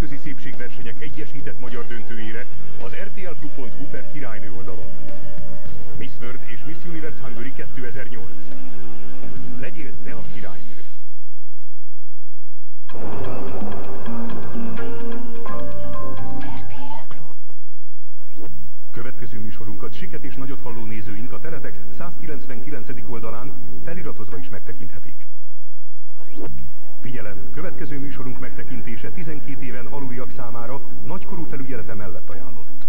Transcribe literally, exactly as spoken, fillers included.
nemzetközi szépségversenyek egyesített magyar döntőjére az er té el klub pont hu per királynő oldalon. Miss World és Miss Universe Hungary kétezer-nyolc. Legyél te a királynő! er té el Klub. Következő műsorunkat siket és nagyot halló nézőink a Teletext százkilencvenkilencedik oldalán feliratozva is megtekinthetik. Figyelem! Következő műsorunk megtekintése tizenkét éven aluliak számára nagykorú felügyelete mellett ajánlott.